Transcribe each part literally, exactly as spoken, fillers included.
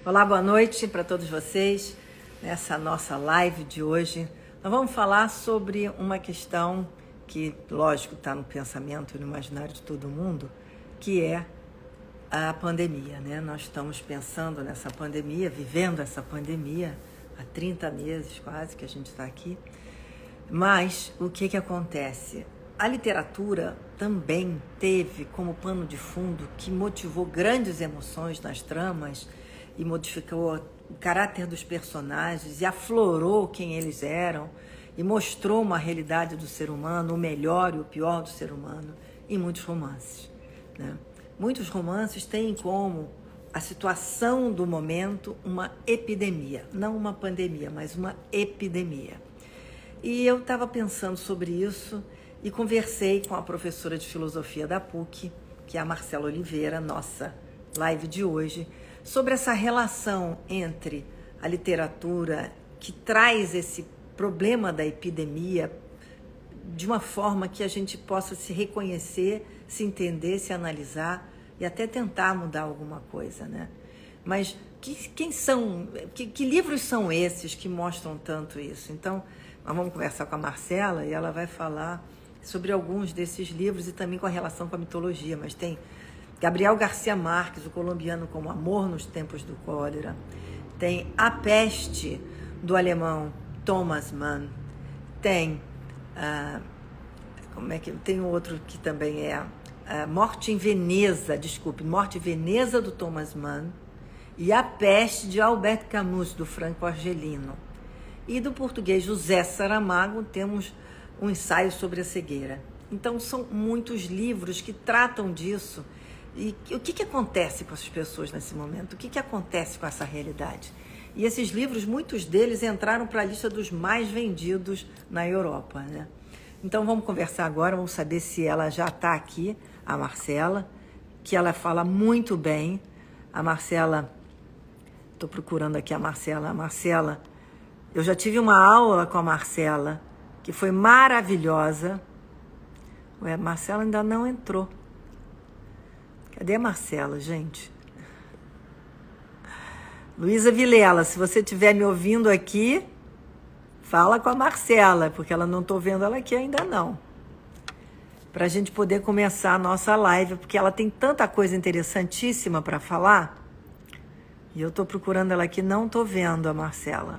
Olá, boa noite para todos vocês. Nessa nossa live de hoje, nós vamos falar sobre uma questão que, lógico, está no pensamento e no imaginário de todo mundo, que é a pandemia, né? Nós estamos pensando nessa pandemia, vivendo essa pandemia há trinta meses quase que a gente está aqui. Mas o que que acontece? A literatura também teve como pano de fundo que motivou grandes emoções nas tramas e modificou o caráter dos personagens e aflorou quem eles eram e mostrou uma realidade do ser humano, o melhor e o pior do ser humano, em muitos romances, né? Muitos romances têm como a situação do momento uma epidemia, não uma pandemia, mas uma epidemia. E eu estava pensando sobre isso e conversei com a professora de filosofia da P U C, que é a Marcela Oliveira, nossa live de hoje, sobre essa relação entre a literatura que traz esse problema da epidemia de uma forma que a gente possa se reconhecer, se entender, se analisar e até tentar mudar alguma coisa, né? Mas que, quem são, que, que livros são esses que mostram tanto isso? Então, nós vamos conversar com a Marcela e ela vai falar sobre alguns desses livros e também com a relação com a mitologia, mas tem Gabriel Garcia Marques, o colombiano, como Amor nos Tempos do Cólera. Tem A Peste, do alemão Thomas Mann. Tem, ah, como é que, tem outro que também é ah, Morte em Veneza, desculpe, Morte em Veneza, do Thomas Mann. E A Peste, de Albert Camus, do Franco Argelino. E do português José Saramago, temos um ensaio sobre a cegueira. Então, são muitos livros que tratam disso. E o que, que acontece com essas pessoas nesse momento? O que, que acontece com essa realidade? E esses livros, muitos deles entraram para a lista dos mais vendidos na Europa, né? Então vamos conversar agora, vamos saber se ela já está aqui, a Marcela, que ela fala muito bem. A Marcela, estou procurando aqui a Marcela. A Marcela, eu já tive uma aula com a Marcela, que foi maravilhosa. Ué, a Marcela ainda não entrou. Cadê a Marcela, gente? Luísa Vilela, se você estiver me ouvindo aqui, fala com a Marcela, porque ela não estou vendo ela aqui ainda não. Para a gente poder começar a nossa live, porque ela tem tanta coisa interessantíssima para falar. E eu estou procurando ela aqui, não estou vendo a Marcela.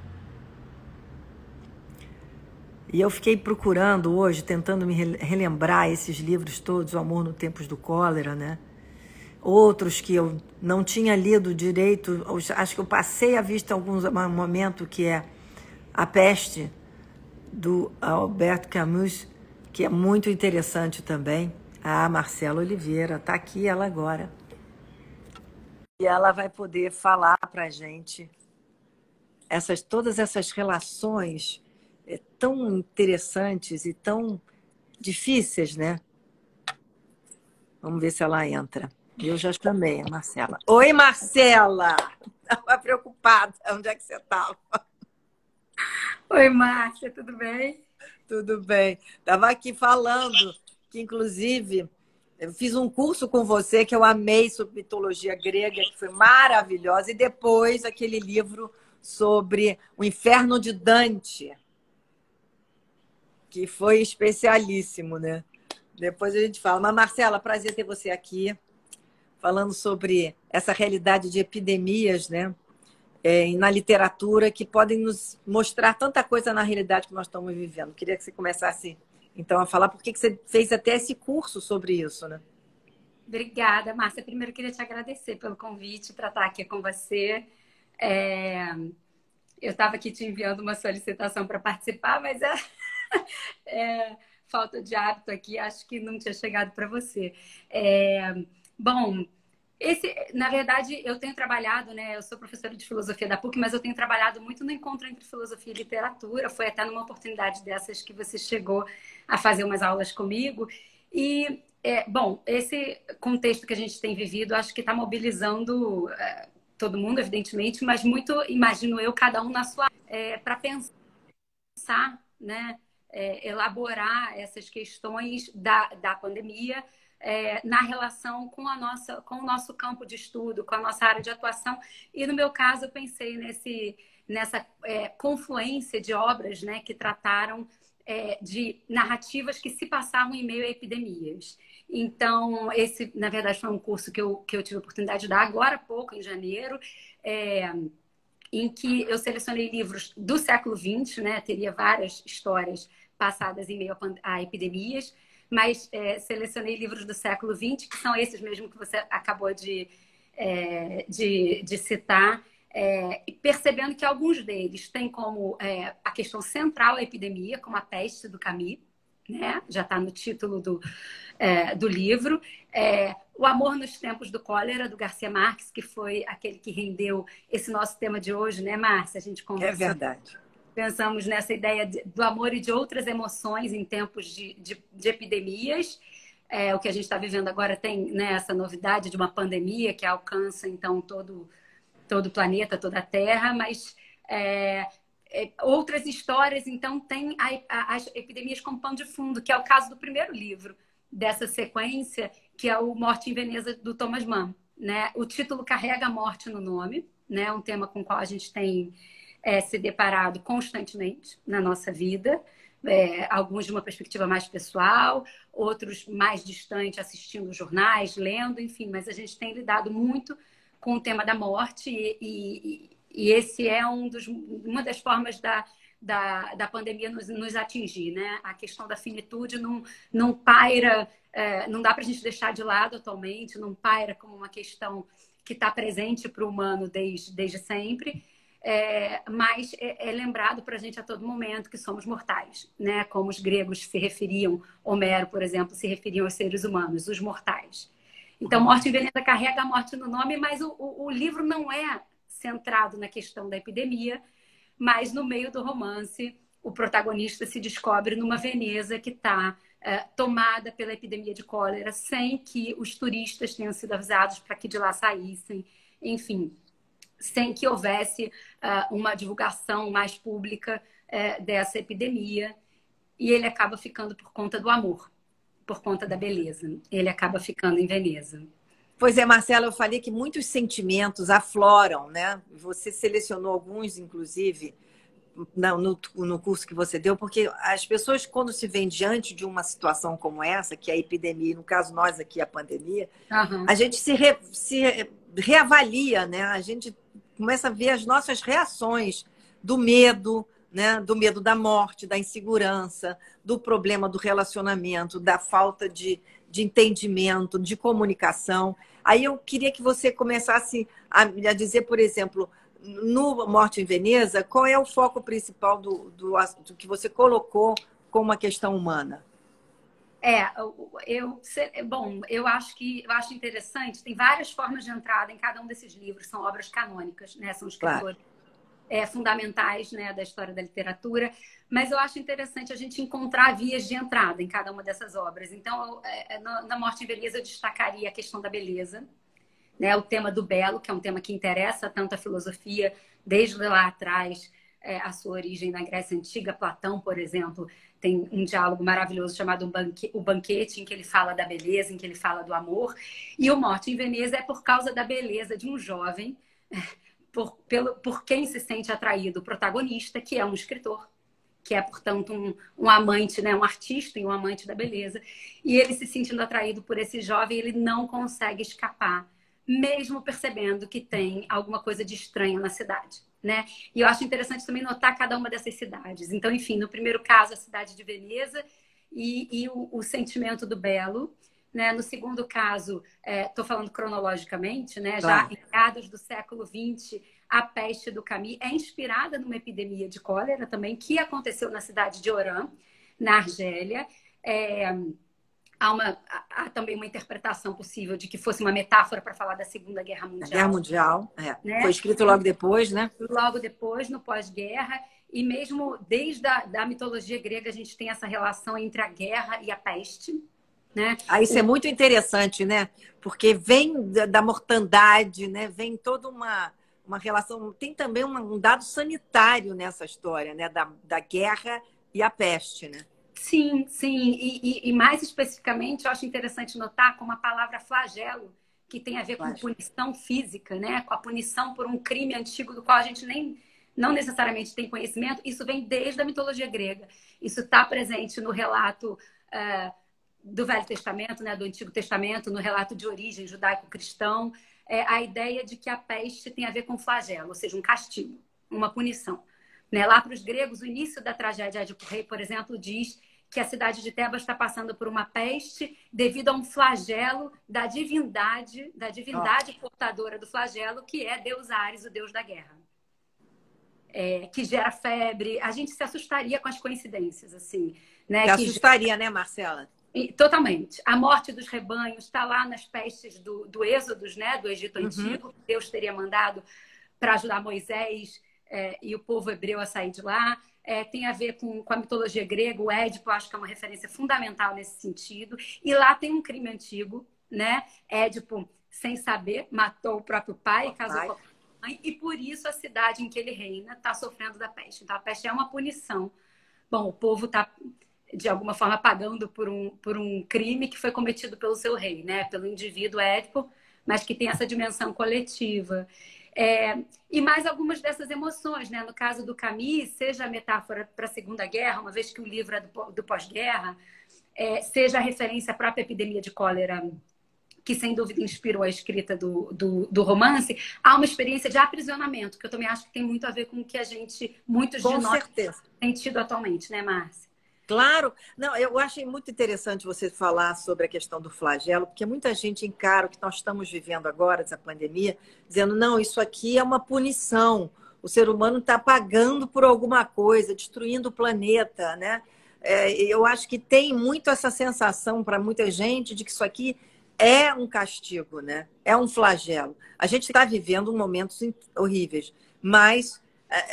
E eu fiquei procurando hoje, tentando me relembrar esses livros todos, O Amor nos Tempos do Cólera, né? Outros que eu não tinha lido direito, acho que eu passei a vista em alguns momentos, que é A Peste, do Albert Camus, que é muito interessante também. A Marcela Oliveira, está aqui ela agora. E ela vai poder falar para a gente essas, todas essas relações tão interessantes e tão difíceis, né? Vamos ver se ela entra. Eu já chamei a Marcela. Oi, Marcela! Estava preocupada. Onde é que você estava? Oi, Márcia, tudo bem? Tudo bem. Estava aqui falando que, inclusive, eu fiz um curso com você que eu amei sobre mitologia grega, que foi maravilhosa, e depois aquele livro sobre o Inferno de Dante, que foi especialíssimo, né? Depois a gente fala. Mas, Marcela, prazer ter você aqui, falando sobre essa realidade de epidemias, né? É, na literatura, que podem nos mostrar tanta coisa na realidade que nós estamos vivendo. Queria que você começasse, então, a falar por que você fez até esse curso sobre isso, né? Obrigada, Márcia. Primeiro, queria te agradecer pelo convite para estar aqui com você. É... Eu estava aqui te enviando uma solicitação para participar, mas é... é falta de hábito aqui, acho que não tinha chegado para você. É... Bom, esse, na verdade, eu tenho trabalhado, né? Eu sou professora de filosofia da P U C, mas eu tenho trabalhado muito no encontro entre filosofia e literatura. Foi até numa oportunidade dessas que você chegou a fazer umas aulas comigo. E, é, bom, esse contexto que a gente tem vivido, acho que está mobilizando é, todo mundo, evidentemente, mas muito, imagino eu, cada um na sua... É, para pensar, né? É, elaborar essas questões da, da pandemia, é, na relação com, a nossa, com o nosso campo de estudo, com a nossa área de atuação. E no meu caso, eu pensei nesse, nessa é, confluência de obras, né, que trataram é, de narrativas que se passavam em meio a epidemias. Então, esse, na verdade, foi um curso que eu, que eu tive a oportunidade de dar agora há pouco, em janeiro, é, em que eu selecionei livros do século vinte, né? Teria várias histórias passadas em meio a, a epidemias, mas é, selecionei livros do século vinte, que são esses mesmo que você acabou de, é, de, de citar, é, percebendo que alguns deles têm como é, a questão central a epidemia, como a peste do Camus, né? Já está no título do, é, do livro. É, O Amor nos Tempos do Cólera, do Garcia Marques, que foi aquele que rendeu esse nosso tema de hoje, né, Márcia? A gente conversou. É verdade. Pensamos nessa ideia de, do amor e de outras emoções em tempos de, de, de epidemias. É, o que a gente está vivendo agora tem, né, essa novidade de uma pandemia que alcança, então, todo, todo o planeta, toda a Terra, mas... É, outras histórias, então, tem a, a, as epidemias como pano de fundo, que é o caso do primeiro livro dessa sequência, que é o Morte em Veneza, do Thomas Mann. Né? O título carrega a morte no nome, né? Um tema com o qual a gente tem é, se deparado constantemente na nossa vida, é, alguns de uma perspectiva mais pessoal, outros mais distante, assistindo jornais, lendo, enfim, mas a gente tem lidado muito com o tema da morte e, e E esse é um dos, uma das formas da, da, da pandemia nos, nos atingir, né? A questão da finitude não, não paira, é, não dá para a gente deixar de lado atualmente, não paira como uma questão que está presente para o humano desde, desde sempre, é, mas é, é lembrado para a gente a todo momento que somos mortais, né? Como os gregos se referiam, Homero, por exemplo, se referiam aos seres humanos, os mortais. Então, Morte em Veneza carrega a morte no nome, mas o, o, o livro não é centrado na questão da epidemia, mas no meio do romance o protagonista se descobre numa Veneza que está é, tomada pela epidemia de cólera sem que os turistas tenham sido avisados para que de lá saíssem, enfim, sem que houvesse é, uma divulgação mais pública é, dessa epidemia, e ele acaba ficando por conta do amor, por conta da beleza. Ele acaba ficando em Veneza. Pois é, Marcela, eu falei que muitos sentimentos afloram, né? Você selecionou alguns, inclusive, no, no curso que você deu, porque as pessoas, quando se veem diante de uma situação como essa, que é a epidemia, no caso nós aqui, a pandemia, uhum. a gente se, re, se reavalia, né? A gente começa a ver as nossas reações do medo, né? Do medo da morte, da insegurança, do problema do relacionamento, da falta de, de entendimento, de comunicação. Aí eu queria que você começasse a, a dizer, por exemplo, no Morte em Veneza, qual é o foco principal do, do, do que você colocou como uma questão humana? É, eu, bom, eu acho que eu acho interessante, tem várias formas de entrada em cada um desses livros, são obras canônicas, né? São escritores claro. é, fundamentais, né, da história da literatura, mas eu acho interessante a gente encontrar vias de entrada em cada uma dessas obras. Então, é, na Morte em Veneza, eu destacaria a questão da beleza, né, o tema do belo, que é um tema que interessa tanto a filosofia, desde lá atrás, é, a sua origem na Grécia Antiga. Platão, por exemplo, tem um diálogo maravilhoso chamado um banque, O Banquete, em que ele fala da beleza, em que ele fala do amor. E o Morte em Veneza é por causa da beleza de um jovem, por, pelo, por quem se sente atraído o protagonista, que é um escritor, que é, portanto, um, um amante, né, um artista e um amante da beleza. E ele se sentindo atraído por esse jovem, ele não consegue escapar, mesmo percebendo que tem alguma coisa de estranho na cidade, né? E eu acho interessante também notar cada uma dessas cidades. Então, enfim, no primeiro caso, a cidade de Veneza e, e o, o sentimento do belo, né? No segundo caso, estou é, falando cronologicamente, né? Já em meados do século vinte, a peste do Camus é inspirada numa epidemia de cólera também, que aconteceu na cidade de Oran, na Argélia. É, Há, uma, há também uma interpretação possível de que fosse uma metáfora para falar da Segunda Guerra Mundial. Guerra Mundial, é. Né? Foi escrito logo depois, né? Logo depois, no pós-guerra. E mesmo desde a da mitologia grega, a gente tem essa relação entre a guerra e a peste. Né? Ah, isso o... é muito interessante, né? Porque vem da, da mortandade, né? Vem toda uma, uma relação... Tem também um, um dado sanitário nessa história, né? Da, da guerra e a peste, né? Sim, sim. E, e, e mais especificamente, eu acho interessante notar como a palavra flagelo, que tem a ver com Plástico. punição física, né? Com a punição por um crime antigo do qual a gente nem não necessariamente tem conhecimento, isso vem desde a mitologia grega. Isso está presente no relato uh, do Velho Testamento, né? Do Antigo Testamento, no relato de origem judaico-cristão. É a ideia de que a peste tem a ver com flagelo, ou seja, um castigo, uma punição. Né? Lá para os gregos, o início da tragédia de Édipo Rei, por exemplo, diz que a cidade de Tebas está passando por uma peste devido a um flagelo da divindade, da divindade Oh. portadora do flagelo, que é Deus Ares, o deus da guerra. É, que gera febre. A gente se assustaria com as coincidências, assim. Né? Se Que assustaria, né, Marcela? E, totalmente. A morte dos rebanhos está lá nas pestes do, do Êxodos, né? Do Egito Uhum. Antigo, que Deus teria mandado para ajudar Moisés é, e o povo hebreu a sair de lá. É, tem a ver com, com a mitologia grega, o Édipo, acho que é uma referência fundamental nesse sentido. E lá tem um crime antigo, né? Édipo, sem saber, matou o próprio pai, Oh, casou pai. com a mãe, e por isso a cidade em que ele reina está sofrendo da peste. Então a peste é uma punição. Bom, o povo está, de alguma forma, pagando por um, por um crime que foi cometido pelo seu rei, né? Pelo indivíduo Édipo, mas que tem essa dimensão coletiva. É, e mais algumas dessas emoções, né? No caso do Camus, seja a metáfora para a Segunda Guerra, uma vez que o livro é do, do pós-guerra, é, seja a referência à própria epidemia de cólera, que sem dúvida inspirou a escrita do, do, do romance, há uma experiência de aprisionamento, que eu também acho que tem muito a ver com o que a gente, muitos Com de nós, certeza. têm tido atualmente, né, Márcia? Claro, não, eu achei muito interessante você falar sobre a questão do flagelo, porque muita gente encara o que nós estamos vivendo agora, essa pandemia, dizendo, não, isso aqui é uma punição, o ser humano está pagando por alguma coisa, destruindo o planeta, né? É, eu acho que tem muito essa sensação para muita gente de que isso aqui é um castigo, né? É um flagelo. A gente está vivendo momentos horríveis, mas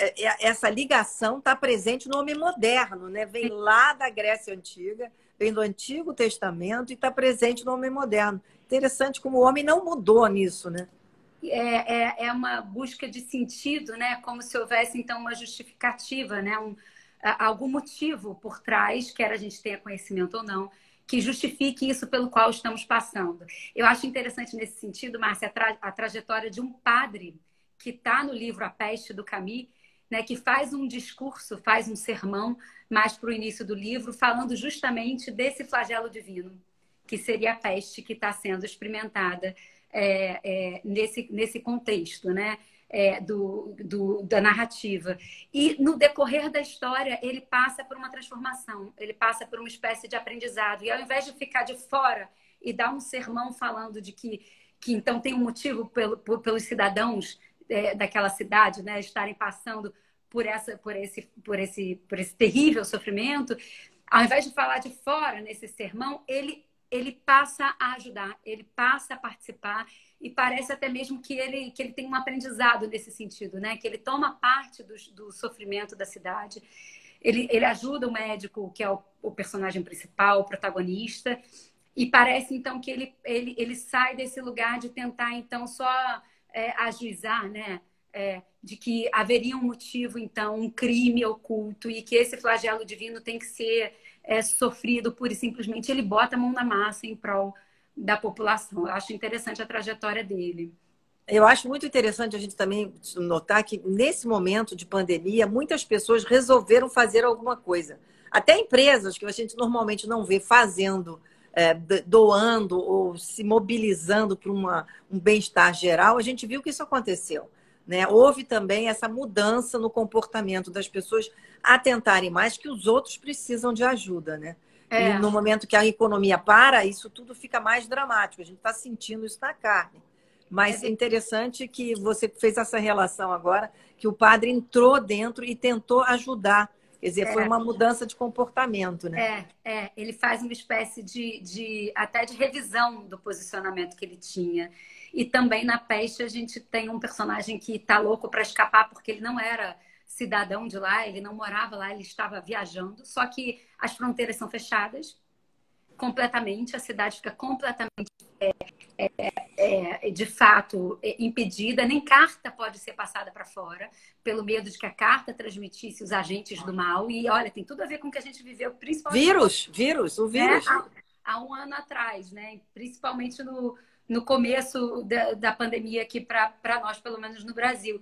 essa ligação está presente no homem moderno, né? Vem lá da Grécia Antiga, vem do Antigo Testamento e está presente no homem moderno. Interessante como o homem não mudou nisso, né? É, é, é uma busca de sentido, né? Como se houvesse, então, uma justificativa, né? Um, algum motivo por trás, quer a gente tenha conhecimento ou não, que justifique isso pelo qual estamos passando. Eu acho interessante nesse sentido, Márcia, a, tra a trajetória de um padre que está no livro A Peste, do Camus, né, que faz um discurso, faz um sermão, mais para o início do livro, falando justamente desse flagelo divino, que seria a peste que está sendo experimentada é, é, nesse, nesse contexto, né, é, do, do, da narrativa. E no decorrer da história, ele passa por uma transformação, ele passa por uma espécie de aprendizado. E ao invés de ficar de fora e dar um sermão falando de que, que então tem um motivo pelo, por, pelos cidadãos É, daquela cidade, né, estarem passando por essa, por esse, por esse, por esse terrível sofrimento, ao invés de falar de fora nesse sermão, ele ele passa a ajudar, ele passa a participar e parece até mesmo que ele que ele tem um aprendizado nesse sentido, né, que ele toma parte do, do sofrimento da cidade. Ele, ele ajuda o médico, que é o, o personagem principal, o protagonista, e parece então que ele, ele, ele sai desse lugar de tentar então só É, ajuizar, né? É, de que haveria um motivo, então, um crime oculto e que esse flagelo divino tem que ser é, sofrido pura e simplesmente. Ele bota a mão na massa em prol da população. Eu acho interessante a trajetória dele. Eu acho muito interessante a gente também notar que, nesse momento de pandemia, muitas pessoas resolveram fazer alguma coisa. Até empresas que a gente normalmente não vê fazendo, é, doando ou se mobilizando para uma, um bem-estar geral, a gente viu que isso aconteceu. Né? Houve também essa mudança no comportamento das pessoas a tentarem mais, que os outros precisam de ajuda. Né? É. E no momento que a economia para, isso tudo fica mais dramático. A gente está sentindo isso na carne. Mas é interessante que você fez essa relação agora, que o padre entrou dentro e tentou ajudar. Quer dizer, é. foi uma mudança de comportamento, né? É, é. Ele faz uma espécie de, de até de revisão do posicionamento que ele tinha. E também na Peste a gente tem um personagem que está louco para escapar, porque ele não era cidadão de lá, ele não morava lá, ele estava viajando. Só que as fronteiras são fechadas completamente, a cidade fica completamente é, é, de fato, é, impedida, nem carta pode ser passada para fora, pelo medo de que a carta transmitisse os agentes do mal. E olha, tem tudo a ver com o que a gente viveu, principalmente. Vírus, vírus, o Né, vírus. há, há um ano atrás, né? Principalmente no, no começo da, da pandemia aqui para nós, pelo menos no Brasil.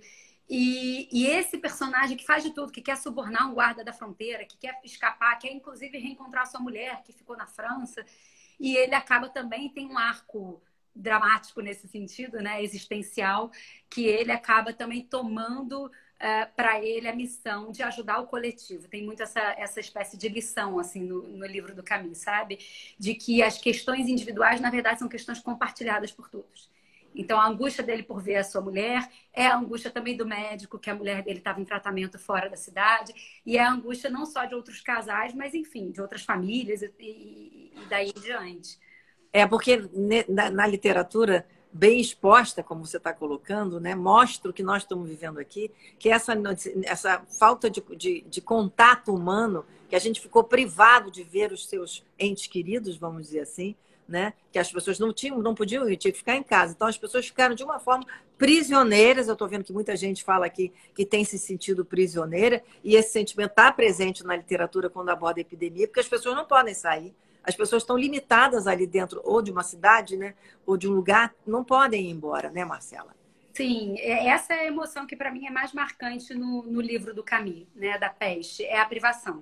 E, e esse personagem que faz de tudo, que quer subornar um guarda da fronteira, que quer escapar, quer inclusive reencontrar sua mulher que ficou na França, e ele acaba também, tem um arco dramático nesse sentido, né, existencial, que ele acaba também tomando uh, para ele a missão de ajudar o coletivo. Tem muito essa, essa espécie de lição assim no, no livro do Camus, sabe? De que as questões individuais, na verdade, são questões compartilhadas por todos. Então, a angústia dele por ver a sua mulher é a angústia também do médico, que a mulher dele estava em tratamento fora da cidade, e é a angústia não só de outros casais, mas, enfim, de outras famílias e, e, e daí em diante. É, porque na, na literatura bem exposta, como você está colocando, né, mostra o que nós estamos vivendo aqui, que essa, essa falta de, de, de contato humano, que a gente ficou privado de ver os seus entes queridos, vamos dizer assim, né? Que as pessoas não tinham, não podiam ir, tinham que ficar em casa. Então as pessoas ficaram de uma forma prisioneiras. Eu estou vendo que muita gente fala aqui que tem se sentido prisioneira, e esse sentimento está presente na literatura quando aborda a epidemia, porque as pessoas não podem sair. As pessoas estão limitadas ali dentro, ou de uma cidade, né? Ou de um lugar, não podem ir embora, né, Marcela? Sim, essa é a emoção que para mim é mais marcante no, no livro do Camus, né, da peste, é a privação.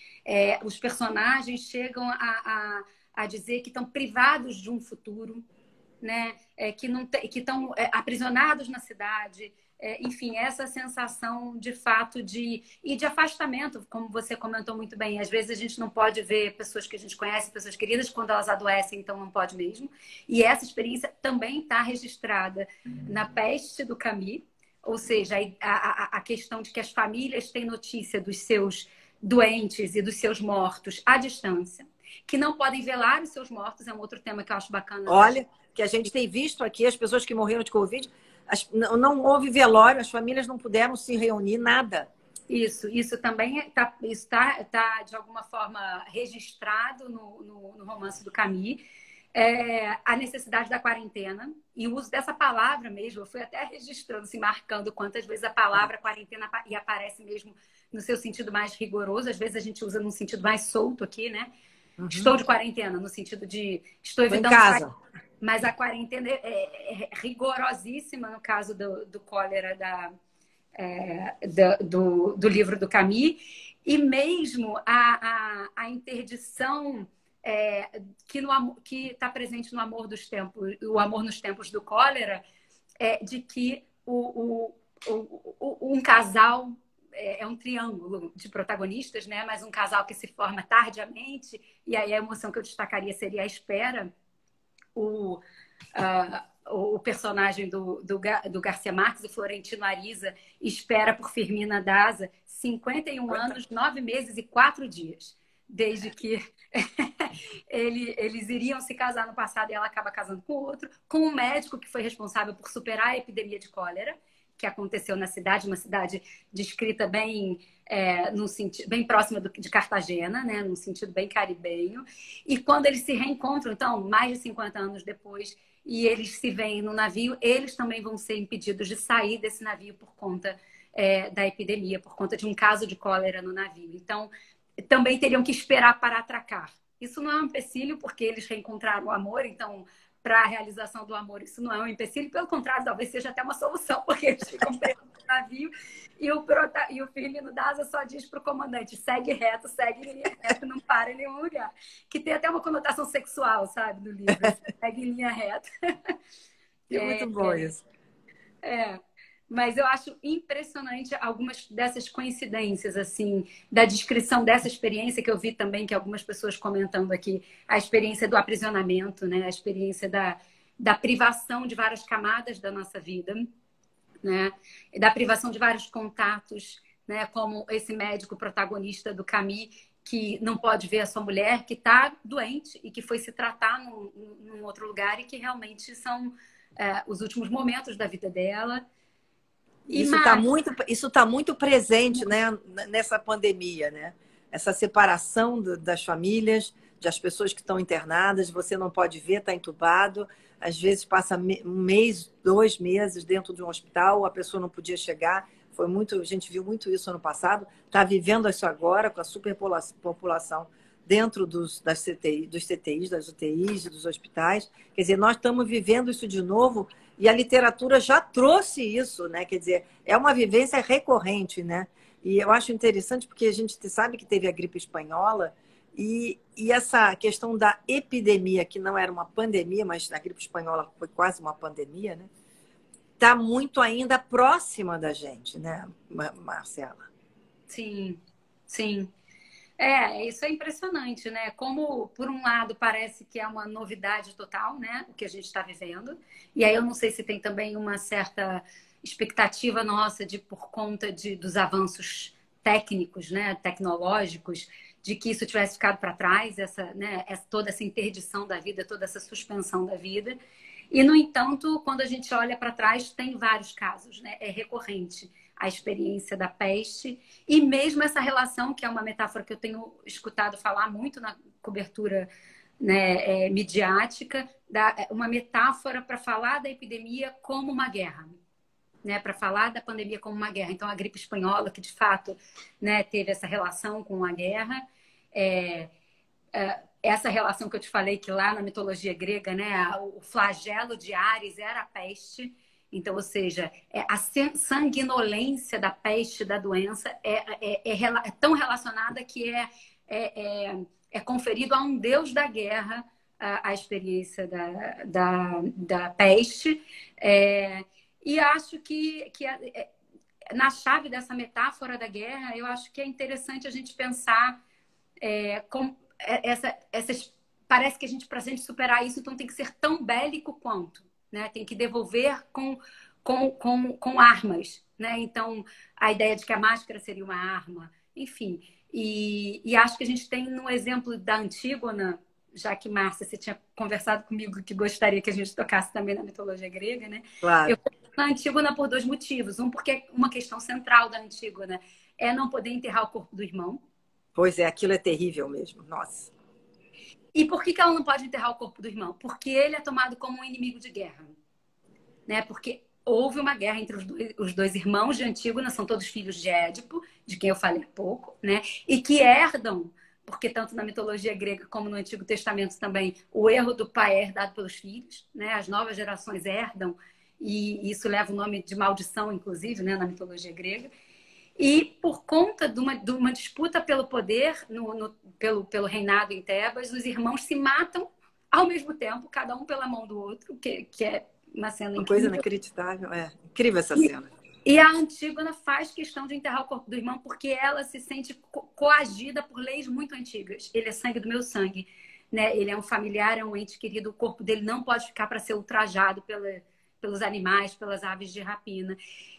É, os personagens chegam a, a a dizer que estão privados de um futuro, né? É, que não te, que estão é, aprisionados na cidade, é, enfim, essa sensação de fato de e de afastamento, como você comentou muito bem. Às vezes a gente não pode ver pessoas que a gente conhece, pessoas queridas, quando elas adoecem, então não pode mesmo. E essa experiência também está registrada na Peste do Camus, ou seja, a, a, a questão de que as famílias têm notícia dos seus doentes e dos seus mortos à distância, que não podem velar os seus mortos, é um outro tema que eu acho bacana. Olha, que a gente tem visto aqui, as pessoas que morreram de Covid, as, não, não houve velório, as famílias não puderam se reunir, nada. Isso, isso também está tá, tá, de alguma forma, registrado no, no, no romance do Camus. É, a necessidade da quarentena e o uso dessa palavra mesmo, eu fui até registrando, se marcando quantas vezes a palavra quarentena e aparece mesmo no seu sentido mais rigoroso. Às vezes a gente usa num sentido mais solto aqui, né? Uhum. Estou de quarentena, no sentido de estou evitando... Em casa. Mas a quarentena é, é, é rigorosíssima no caso do, do cólera da, é, do, do, do livro do Camus. E mesmo a, a, a interdição é, que está presente no Amor dos Tempos, o Amor nos Tempos do Cólera, é, de que o, o, o, um casal... é um triângulo de protagonistas, né? Mas um casal que se forma tardiamente, e aí a emoção que eu destacaria seria a espera. O, uh, o personagem do, do, do Garcia Marques, o Florentino Ariza, espera por Firmina Daza cinquenta e um anos, nove meses e quatro dias, desde que ele, eles iriam se casar no passado e ela acaba casando com outro, com um médico que foi responsável por superar a epidemia de cólera, que aconteceu na cidade, uma cidade descrita bem, é, num sentido, bem próxima do, de Cartagena, né, num sentido bem caribenho. E quando eles se reencontram, então, mais de cinquenta anos depois, e eles se veem no navio, eles também vão ser impedidos de sair desse navio por conta é, da epidemia, por conta de um caso de cólera no navio. Então, também teriam que esperar para atracar. Isso não é um empecilho, porque eles reencontraram o amor, então... para a realização do amor, isso não é um empecilho, pelo contrário, talvez seja até uma solução, porque eles ficam presos no navio e o, prota... e o Firmino Daza só diz para o comandante, segue reto, segue em linha reta, não para em nenhum lugar. Que tem até uma conotação sexual, sabe, no livro, segue em linha reta. É, é muito bom isso. É, mas eu acho impressionante algumas dessas coincidências, assim, da descrição dessa experiência que eu vi também, que algumas pessoas comentando aqui, a experiência do aprisionamento, né? A experiência da, da privação de várias camadas da nossa vida, né? E da privação de vários contatos, né? Como esse médico protagonista do Camus, que não pode ver a sua mulher, que está doente e que foi se tratar num, num outro lugar e que realmente são é, os últimos momentos da vida dela. Isso está muito, isso tá muito presente, né, nessa pandemia, né? Essa separação do, das famílias, das pessoas que estão internadas, você não pode ver, está entubado. às vezes passa um mês, dois meses dentro de um hospital, a pessoa não podia chegar. Foi muito, a gente viu muito isso ano passado, está vivendo isso agora com a superpopulação dentro dos, das C T I, dos C T Is, das U T Is, dos hospitais. Quer dizer, nós estamos vivendo isso de novo e a literatura já trouxe isso, né? Quer dizer, é uma vivência recorrente, né? E eu acho interessante porque a gente sabe que teve a gripe espanhola e, e essa questão da epidemia, que não era uma pandemia, mas a gripe espanhola foi quase uma pandemia, né? Está muito ainda próxima da gente, né, Marcela? Sim, sim. É, isso é impressionante, né? Como, por um lado, parece que é uma novidade total, né? O que a gente está vivendo. E aí eu não sei se tem também uma certa expectativa nossa de, por conta de, dos avanços técnicos, né? Tecnológicos, de que isso tivesse ficado para trás, essa, né? essa, toda essa interdição da vida, toda essa suspensão da vida. E, no entanto, quando a gente olha para trás, tem vários casos, né? É recorrente a experiência da peste e mesmo essa relação, que é uma metáfora que eu tenho escutado falar muito na cobertura, né, é, midiática, da, uma metáfora para falar da epidemia como uma guerra, né, para falar da pandemia como uma guerra. Então, a gripe espanhola, que de fato, né, teve essa relação com a guerra, é, é, essa relação que eu te falei, que lá na mitologia grega, né, o flagelo de Ares era a peste. Então, ou seja, a sanguinolência da peste, da doença, é, é, é, é tão relacionada que é, é, é, é conferido a um deus da guerra a, a experiência da, da, da peste. É, e acho que, que é, na chave dessa metáfora da guerra, eu acho que é interessante a gente pensar é, com essa, essas... Parece que a gente, para a gente superar isso, então tem que ser tão bélico quanto. Né? Tem que devolver com, com, com, com armas. Né? Então, a ideia de que a máscara seria uma arma. Enfim, e, e acho que a gente tem no exemplo da Antígona, já que, Márcia, você tinha conversado comigo que gostaria que a gente tocasse também na mitologia grega, né? Claro. Eu na Antígona por dois motivos. Um, porque uma questão central da Antígona é não poder enterrar o corpo do irmão. Pois é, aquilo é terrível mesmo. Nossa. E por que que ela não pode enterrar o corpo do irmão? Porque ele é tomado como um inimigo de guerra. Né? Porque houve uma guerra entre os dois, os dois irmãos de Antígona, são todos filhos de Édipo, de quem eu falei há pouco, né? E que herdam, porque tanto na mitologia grega como no Antigo Testamento também, o erro do pai é herdado pelos filhos, né? As novas gerações herdam, e isso leva o nome de maldição, inclusive, né? Na mitologia grega. E por conta de uma, de uma disputa pelo poder, no, no, pelo, pelo reinado em Tebas, os irmãos se matam ao mesmo tempo, cada um pela mão do outro, que, que é uma cena uma incrível. Coisa inacreditável. É incrível essa e, cena. E a Antígona faz questão de enterrar o corpo do irmão porque ela se sente co coagida por leis muito antigas. Ele é sangue do meu sangue. Né? Ele é um familiar, é um ente querido. O corpo dele não pode ficar para ser ultrajado pela, pelos animais, pelas aves de rapina.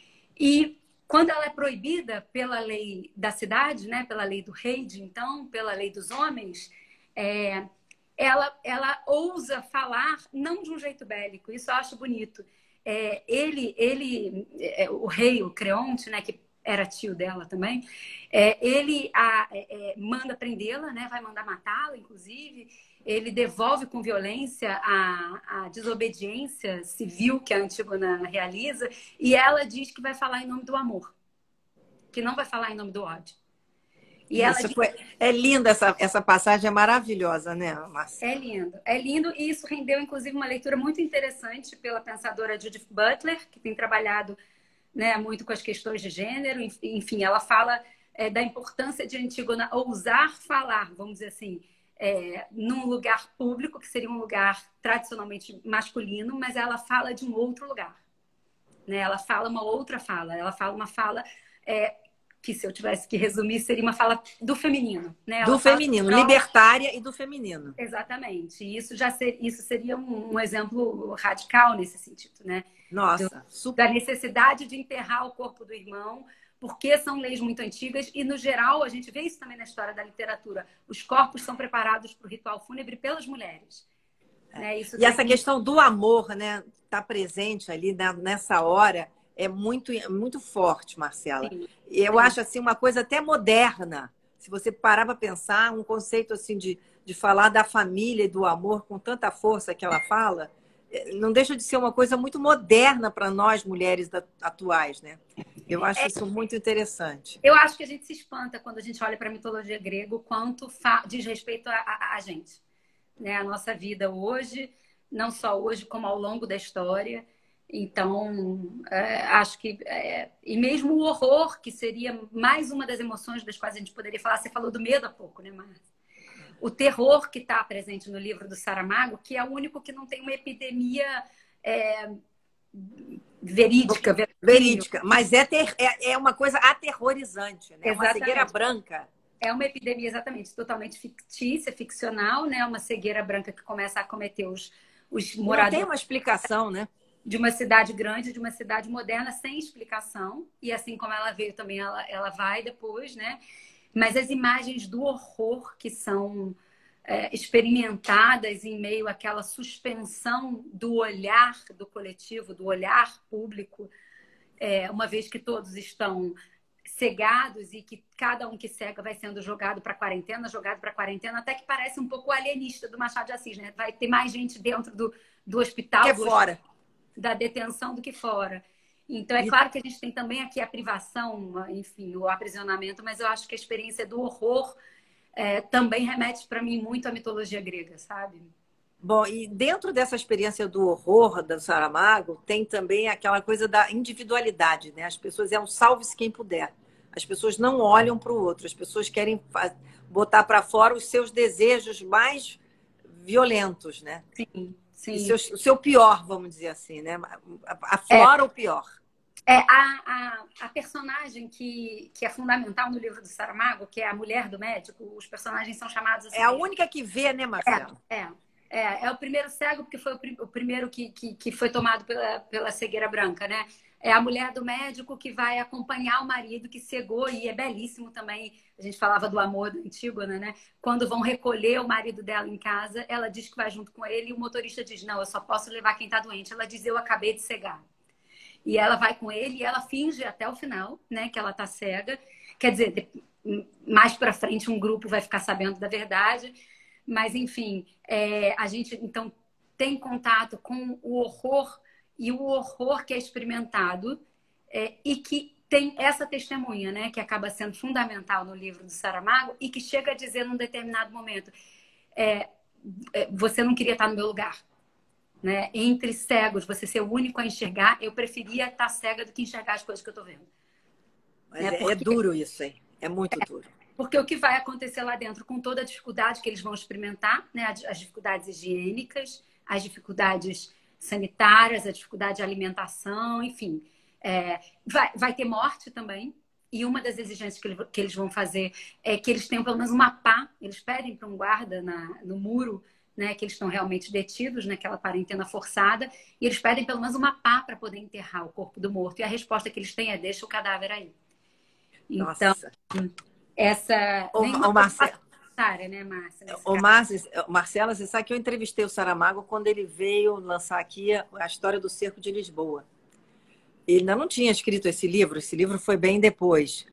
E quando ela é proibida pela lei da cidade, né, pela lei do rei de então, pela lei dos homens, é, ela, ela ousa falar não de um jeito bélico. Isso eu acho bonito. É, ele, ele é, o rei, o Creonte, né, que era tio dela também, é, ele a, é, manda prendê-la, né, vai mandar matá-la, inclusive. Ele devolve com violência a, a desobediência civil que a Antígona realiza e ela diz que vai falar em nome do amor, que não vai falar em nome do ódio. E Isso ela diz... foi... É linda essa, essa passagem, é maravilhosa, né, Márcia? É lindo, é lindo e isso rendeu, inclusive, uma leitura muito interessante pela pensadora Judith Butler, que tem trabalhado, né, muito com as questões de gênero. Enfim, ela fala é, da importância de Antígona ousar falar, vamos dizer assim, É, num lugar público, que seria um lugar tradicionalmente masculino, mas ela fala de um outro lugar. Né? Ela fala uma outra fala. Ela fala uma fala é, que, se eu tivesse que resumir, seria uma fala do feminino. Né? Do ela feminino, fala... libertária e do feminino. Exatamente. E isso, já ser, isso seria um, um exemplo radical nesse sentido. Né? Nossa, do, super... Da necessidade de enterrar o corpo do irmão, porque são leis muito antigas e, no geral, a gente vê isso também na história da literatura. Os corpos são preparados para o ritual fúnebre pelas mulheres. É. Né? Isso e essa questão do amor, né, tá presente ali nessa hora, é muito, muito forte, Marcela. Sim, e eu sim. acho assim uma coisa até moderna. Se você parar para pensar, um conceito assim de, de falar da família e do amor com tanta força que ela fala, não deixa de ser uma coisa muito moderna para nós, mulheres atuais, né? Eu acho É, isso muito interessante. eu acho que a gente se espanta quando a gente olha para a mitologia grega, o quanto diz respeito a, a, a gente, né? A nossa vida hoje, não só hoje, como ao longo da história. Então, é, acho que... É, e mesmo o horror, que seria mais uma das emoções das quais a gente poderia falar. Você falou do medo há pouco, né, Márcia? O terror que está presente no livro do Saramago, que é o único que não tem uma epidemia é, verídica, verídica, mas é, ter, é, é uma coisa aterrorizante, né? Uma cegueira branca. É uma epidemia, exatamente, totalmente fictícia, ficcional, né? Uma cegueira branca que começa a acometer os, os moradores. Não tem uma explicação, né? De uma cidade grande, de uma cidade moderna, sem explicação. E assim como ela veio também, ela, ela vai depois, né? Mas as imagens do horror que são é, experimentadas em meio àquela suspensão do olhar do coletivo, do olhar público, é, uma vez que todos estão cegados e que cada um que cega vai sendo jogado para quarentena, jogado para quarentena, até que parece um pouco alienista do Machado de Assis, né? Vai ter mais gente dentro do, do hospital, que do fora. Hospital, da detenção do que fora. Então, é claro que a gente tem também aqui a privação, enfim, o aprisionamento, mas eu acho que a experiência do horror é, também remete para mim muito à mitologia grega, sabe? Bom, e dentro dessa experiência do horror do Saramago, tem também aquela coisa da individualidade, né? As pessoas, é um salve-se quem puder. As pessoas não olham para o outro, as pessoas querem botar para fora os seus desejos mais violentos, né? Sim, sim. O seu, o seu pior, vamos dizer assim, né? Aflora é, o pior. É, a, a, a personagem que, que é fundamental no livro do Saramago, que é a mulher do médico, os personagens são chamados assim. É a única que vê, né, Marcelo? É, é. É, é o primeiro cego, porque foi o, prim, o primeiro que, que, que foi tomado pela, pela cegueira branca, né? É a mulher do médico que vai acompanhar o marido que cegou, e é belíssimo também. A gente falava do amor da Antígona, né? Quando vão recolher o marido dela em casa, ela diz que vai junto com ele e o motorista diz: não, eu só posso levar quem está doente. Ela diz: eu acabei de cegar. E ela vai com ele e ela finge até o final, né, que ela tá cega. Quer dizer, mais para frente um grupo vai ficar sabendo da verdade. Mas, enfim, é, a gente, então, tem contato com o horror e o horror que é experimentado é, e que tem essa testemunha, né, que acaba sendo fundamental no livro do Saramago e que chega a dizer num determinado momento: é, você não queria estar no meu lugar. Né? Entre cegos, você ser o único a enxergar, eu preferia estar cega do que enxergar as coisas que eu estou vendo. Mas né? é, Porque... é duro isso, hein? É muito é, duro. Porque o que vai acontecer lá dentro, com toda a dificuldade que eles vão experimentar, né? As dificuldades higiênicas, as dificuldades sanitárias, a dificuldade de alimentação, enfim. É, vai, vai ter morte também. E uma das exigências que, ele, que eles vão fazer é que eles tenham pelo menos uma pá. Eles pedem para um guarda na, no muro, né, que eles estão realmente detidos naquela quarentena forçada, e eles pedem pelo menos uma pá para poder enterrar o corpo do morto. E a resposta que eles têm é: deixa o cadáver aí. Então, Nossa. essa... Ô, ô, Marcelo, né, Márcia? Ô, Márcia, Marcela, você sabe que eu entrevistei o Saramago quando ele veio lançar aqui a, a história do Cerco de Lisboa. Ele ainda não tinha escrito esse livro, esse livro foi bem depois.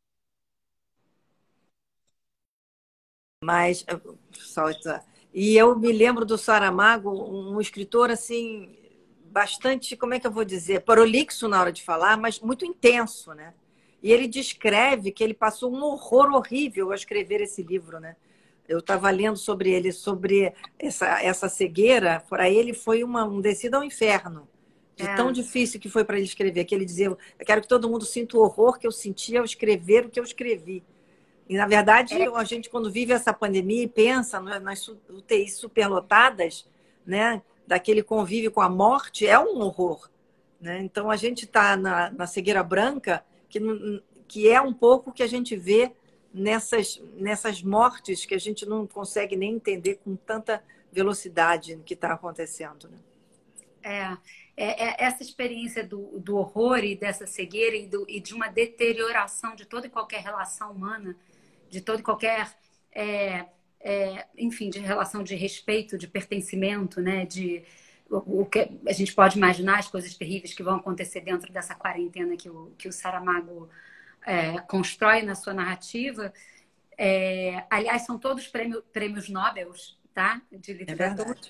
Mas... Só... E eu me lembro do Saramago, um escritor assim, bastante, como é que eu vou dizer, prolixo na hora de falar, mas muito intenso, né? E ele descreve que ele passou um horror horrível ao escrever esse livro, né? Eu estava lendo sobre ele, sobre essa, essa cegueira, para ele foi uma, um descido ao inferno, de é. tão difícil que foi para ele escrever, que ele dizia: eu quero que todo mundo sinta o horror que eu senti ao escrever o que eu escrevi. E, na verdade, é. a gente, quando vive essa pandemia e pensa nas U T Is superlotadas, né, daquele convívio com a morte, é um horror. Né? Então, a gente está na, na cegueira branca, que, que é um pouco o que a gente vê nessas, nessas mortes que a gente não consegue nem entender com tanta velocidade que está acontecendo. Né? É, é, é essa experiência do, do horror e dessa cegueira e, do, e de uma deterioração de toda e qualquer relação humana, de toda e qualquer, é, é, enfim, de relação de respeito, de pertencimento, né? De o, o que a gente pode imaginar, as coisas terríveis que vão acontecer dentro dessa quarentena que o, que o Saramago é, constrói na sua narrativa. É, aliás, são todos prêmio, prêmios Nobel, tá? De literatura. É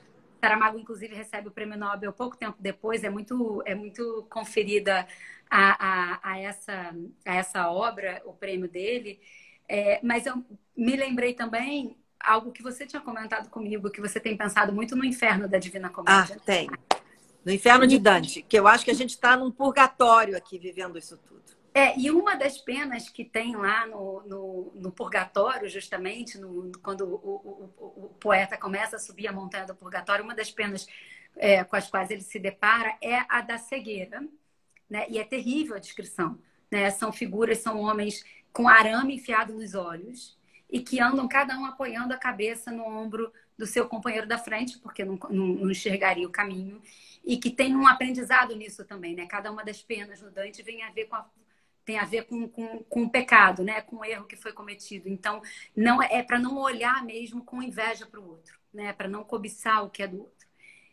Saramago, inclusive, recebe o Prêmio Nobel pouco tempo depois. É muito, é muito conferida a, a, a, essa, a essa obra, o prêmio dele. É, mas eu me lembrei também algo que você tinha comentado comigo, que você tem pensado muito no Inferno da Divina Ah, Comédia. tem. No Inferno de Dante, que eu acho que a gente está num purgatório aqui, vivendo isso tudo. É, e uma das penas que tem lá no, no, no Purgatório, justamente, no, quando o, o, o, o poeta começa a subir a montanha do Purgatório, uma das penas é, com as quais ele se depara é a da cegueira, né? E é terrível a descrição, né? São figuras, são homens com arame enfiado nos olhos e que andam cada um apoiando a cabeça no ombro do seu companheiro da frente, porque não, não, não enxergaria o caminho, e que tem um aprendizado nisso também, né? Cada uma das penas no Dante vem a ver com a tem a ver com, com, com o pecado, né? Com o erro que foi cometido. Então, não é para não olhar mesmo com inveja para o outro, né? Para não cobiçar o que é do outro.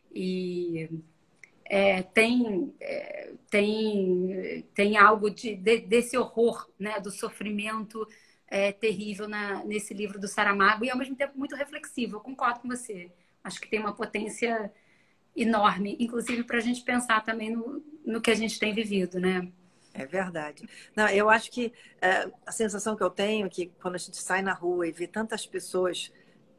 E é, tem, é, tem, tem algo de, de, desse horror, né? Do sofrimento é, terrível na, nesse livro do Saramago e, ao mesmo tempo, muito reflexivo. Eu concordo com você. Acho que tem uma potência enorme, inclusive para a gente pensar também no, no que a gente tem vivido, né? É verdade. Não, eu acho que é, a sensação que eu tenho é que quando a gente sai na rua e vê tantas pessoas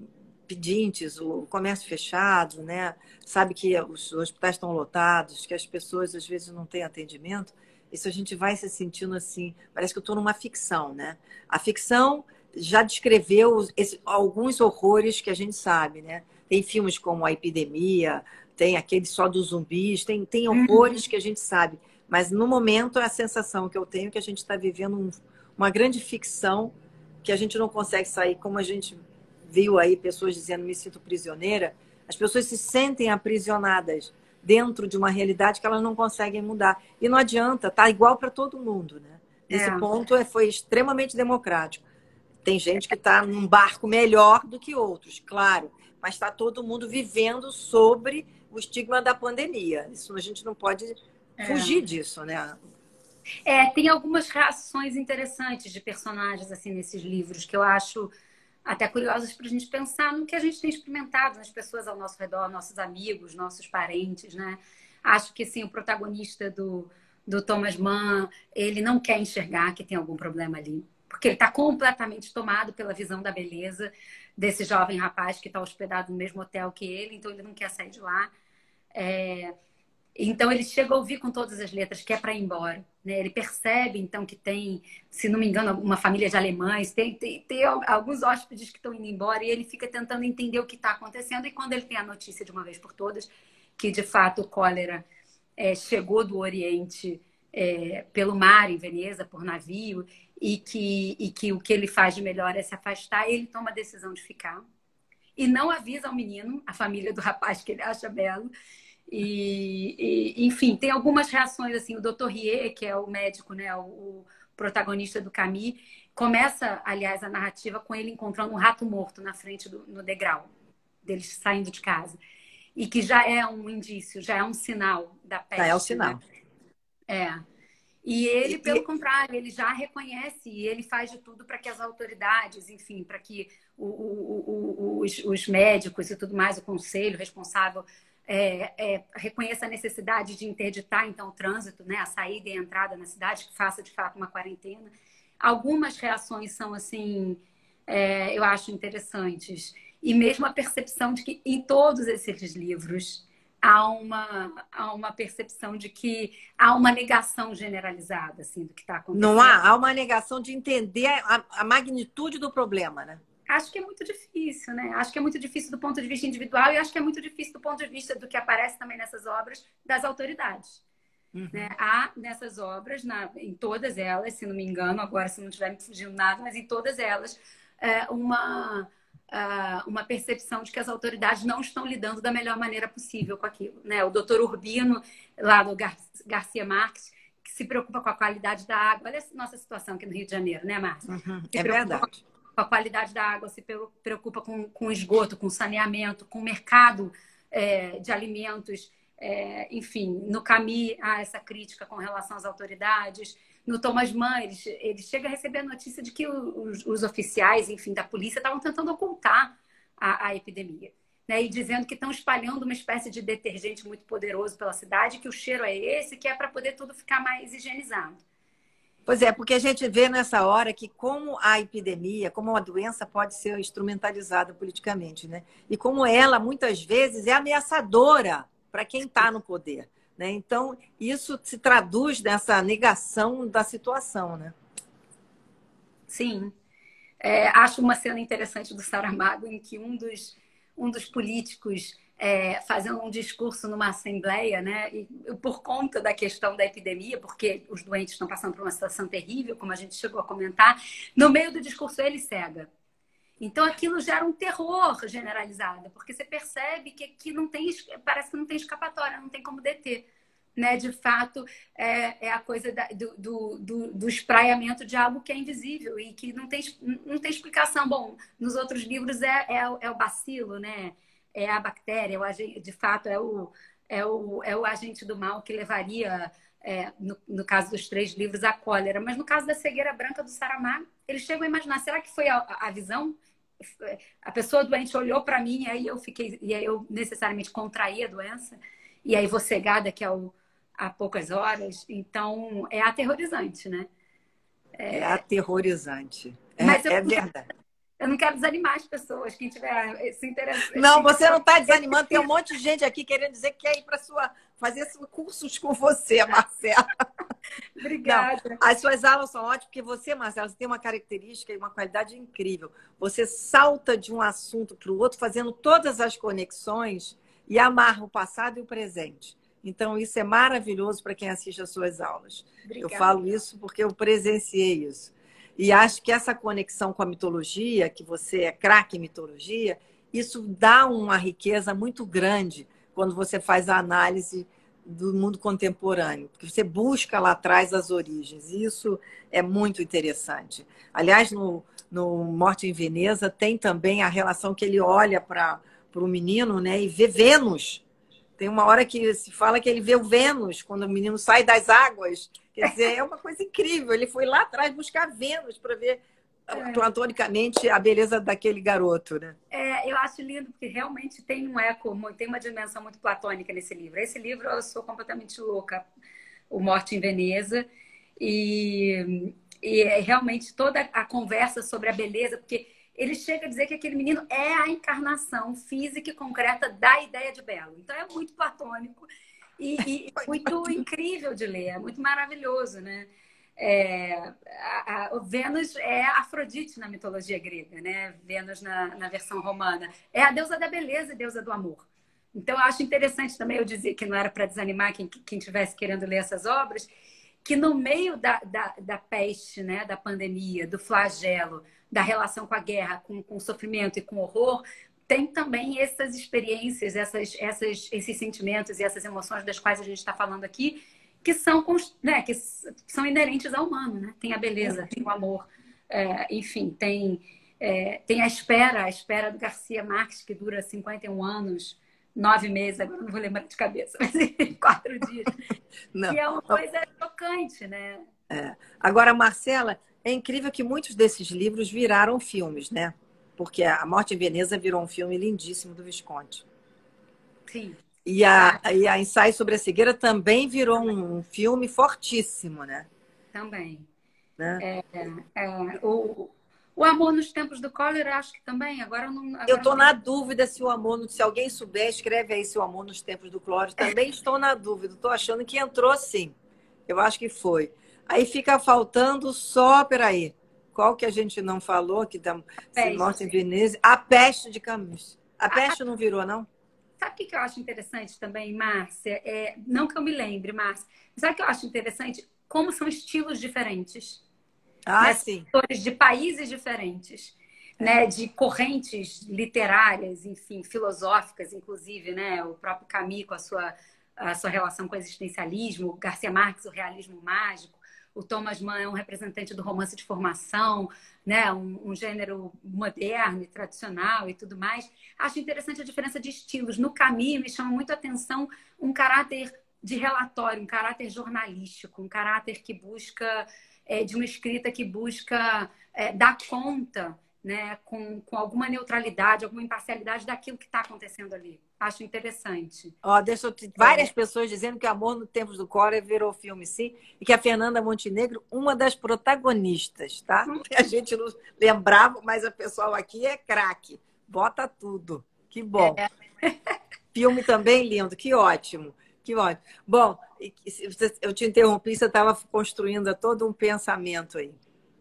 pedintes, o comércio fechado, né? Sabe que os hospitais estão lotados, que as pessoas às vezes não têm atendimento, isso a gente vai se sentindo assim, parece que eu estou numa ficção, né? A ficção já descreveu esse, alguns horrores que a gente sabe, né? Tem filmes como A Epidemia, tem aquele só dos zumbis, tem, tem horrores que a gente sabe. Mas, no momento, é a sensação que eu tenho que a gente está vivendo um, uma grande ficção que a gente não consegue sair. Como a gente viu aí pessoas dizendo me sinto prisioneira, as pessoas se sentem aprisionadas dentro de uma realidade que elas não conseguem mudar. E não adianta, tá igual para todo mundo, né? Nesse É. ponto, é, foi extremamente democrático. Tem gente que está num barco melhor do que outros, claro, mas está todo mundo vivendo sobre o estigma da pandemia. Isso a gente não pode fugir disso, né? É, tem algumas reações interessantes de personagens assim nesses livros que eu acho até curiosas para a gente pensar no que a gente tem experimentado nas pessoas ao nosso redor, nossos amigos, nossos parentes, né? Acho que assim, o protagonista do, do Thomas Mann, ele não quer enxergar que tem algum problema ali, porque ele está completamente tomado pela visão da beleza desse jovem rapaz que está hospedado no mesmo hotel que ele, então ele não quer sair de lá. É... Então ele chega a ouvir com todas as letras que é para ir embora, né? Ele percebe então que tem, se não me engano, uma família de alemães, tem, tem, tem alguns hóspedes que estão indo embora e ele fica tentando entender o que está acontecendo. E quando ele tem a notícia de uma vez por todas que de fato o cólera é, chegou do Oriente é, pelo mar em Veneza por navio e que, e que o que ele faz de melhor é se afastar, ele toma a decisão de ficar e não avisa ao menino, a família do rapaz que ele acha belo. E, e, enfim, tem algumas reações assim. O doutor Rie, que é o médico, né, o, o protagonista do Camus, começa, aliás, a narrativa com ele encontrando um rato morto na frente do no degrau deles saindo de casa, e que já é um indício, já é um sinal da peste. Já é o sinal. Né? É. E ele, E, pelo e... contrário, ele já reconhece e ele faz de tudo para que as autoridades, enfim, para que o, o, o, os, os médicos e tudo mais, o conselho responsável É, é, reconheça a necessidade de interditar, então, o trânsito, né, a saída e a entrada na cidade, que faça, de fato, uma quarentena. Algumas reações são, assim, é, eu acho interessantes. E mesmo a percepção de que, em todos esses livros, há uma, há uma percepção de que há uma negação generalizada, assim, do que está acontecendo. Não há, há uma negação de entender a, a magnitude do problema, né? Acho que é muito difícil, né? Acho que é muito difícil do ponto de vista individual e acho que é muito difícil do ponto de vista do que aparece também nessas obras das autoridades. Uhum. Né? Há nessas obras, na, em todas elas, se não me engano, agora se não estiver me fugindo nada, mas em todas elas, é, uma, uh, uma percepção de que as autoridades não estão lidando da melhor maneira possível com aquilo. Né? O doutor Urbino, lá do Gar Garcia Marques, que se preocupa com a qualidade da água. Olha a nossa situação aqui no Rio de Janeiro, né, Márcia? Uhum. É verdade. Com a qualidade da água, se preocupa com, com esgoto, com saneamento, com o mercado é, de alimentos, é, enfim, no Camus há essa crítica com relação às autoridades. No Thomas Mann, ele, ele chega a receber a notícia de que os, os oficiais, enfim, da polícia estavam tentando ocultar a, a epidemia. né? E dizendo que estão espalhando uma espécie de detergente muito poderoso pela cidade, que o cheiro é esse, que é para poder tudo ficar mais higienizado. Pois é, porque a gente vê nessa hora que como a epidemia, como a doença pode ser instrumentalizada politicamente, né? E como ela, muitas vezes, é ameaçadora para quem está no poder, né? Então, isso se traduz nessa negação da situação, né? Sim. É, acho uma cena interessante do Saramago em que um dos, um dos políticos é, fazendo um discurso numa assembleia, né, e, por conta da questão da epidemia, porque os doentes estão passando por uma situação terrível, como a gente chegou a comentar, no meio do discurso ele cega. Então aquilo gera um terror generalizado, porque você percebe que, que não tem, parece que não tem escapatória, não tem como deter. Né, de fato, é, é a coisa da, do, do, do, do espraiamento de algo que é invisível e que não tem, não tem explicação. Bom, nos outros livros é, é, é o bacilo, né? É a bactéria, é o agente, de fato, é o, é, o, é o agente do mal que levaria, é, no, no caso dos três livros, a cólera. Mas no caso da cegueira branca do Saramago, eles chegam a imaginar, será que foi a, a visão? A pessoa doente olhou para mim e aí eu fiquei, e aí eu necessariamente contraí a doença, e aí vou cegar daqui a há poucas horas, então é aterrorizante, né? É, é aterrorizante. É, mas eu, é não quero, verdade. eu não quero desanimar as pessoas, quem tiver esse interesse. Não, você não está desanimando. Tem um monte de gente aqui querendo dizer que quer ir para sua fazer cursos com você, Marcela. Obrigada. Não, as suas aulas são ótimas, porque você, Marcela, você tem uma característica e uma qualidade incrível. Você salta de um assunto para o outro, fazendo todas as conexões e amarra o passado e o presente. Então, isso é maravilhoso para quem assiste às suas aulas. Obrigada. Eu falo isso porque eu presenciei isso. E acho que essa conexão com a mitologia, que você é craque em mitologia, isso dá uma riqueza muito grande quando você faz a análise do mundo contemporâneo, porque você busca lá atrás as origens. E isso é muito interessante. Aliás, no, no Morte em Veneza, tem também a relação que ele olha para o menino, né, e vê Vênus. Tem uma hora que se fala que ele vê o Vênus, quando o menino sai das águas. Quer dizer, é uma coisa incrível. Ele foi lá atrás buscar Vênus para ver, é. platonicamente, a beleza daquele garoto, né? É, eu acho lindo, porque realmente tem um eco, tem uma dimensão muito platônica nesse livro. Esse livro eu sou completamente louca, O Morte em Veneza. E, e é realmente toda a conversa sobre a beleza, porque ele chega a dizer que aquele menino é a encarnação física e concreta da ideia de belo. Então é muito platônico e, e muito incrível de ler, é muito maravilhoso, né? É, a, a, o Vênus é Afrodite na mitologia grega, né? Vênus na, na versão romana. É a deusa da beleza e deusa do amor. Então eu acho interessante também eu dizer que não era para desanimar quem, quem estivesse querendo ler essas obras, que no meio da, da, da peste, né? Da pandemia, do flagelo, da relação com a guerra, com, com o sofrimento e com o horror, tem também essas experiências, essas, essas, esses sentimentos e essas emoções das quais a gente está falando aqui, que são, né, que são inerentes ao humano, né? Tem a beleza, tem o amor, é, enfim, tem, é, tem a espera, a espera do Garcia Marques, que dura cinquenta e um anos, nove meses, agora não vou lembrar de cabeça, mas quatro dias. Não. Que é uma coisa chocante, né? É. Agora, Marcela, é incrível que muitos desses livros viraram filmes, né? Porque A Morte em Veneza virou um filme lindíssimo do Visconti. Sim. E a, e a Ensaio sobre a Cegueira também virou um filme fortíssimo, né? Também. Né? É, é, o, o Amor nos Tempos do Cólera, acho que também. Agora eu não. Agora eu estou não na dúvida se o amor, se alguém souber, escreve aí se o Amor nos Tempos do Cólera. Também estou na dúvida. Estou achando que entrou sim. Eu acho que foi. Aí fica faltando só, peraí, qual que a gente não falou? Que da Morte em Veneza. A Peste de Camus. A Peste não virou, não? Sabe o que eu acho interessante também, Márcia? É, não que eu me lembre, Márcia. Sabe o que eu acho interessante? Como são estilos diferentes. Ah, né? sim. De países diferentes. É. Né? De correntes literárias, enfim, filosóficas, inclusive, né? O próprio Camus com a sua, a sua relação com o existencialismo, o Garcia Marques, o realismo mágico. O Thomas Mann é um representante do romance de formação, né? um, um gênero moderno e tradicional e tudo mais. Acho interessante a diferença de estilos. No Camus, me chama muito a atenção um caráter de relatório, um caráter jornalístico, um caráter que busca, é, de uma escrita que busca é, dar conta né, com, com alguma neutralidade, alguma imparcialidade daquilo que está acontecendo ali. Acho interessante. Ó, deixa eu te... Várias é. pessoas dizendo que Amor no Tempos do Cólera virou filme, sim, e que a Fernanda Montenegro, uma das protagonistas, tá? A gente não lembrava, mas o pessoal aqui é craque. Bota tudo. Que bom. É. Filme também lindo, que ótimo. Que ótimo. Bom, eu te interrompi, você estava construindo todo um pensamento aí.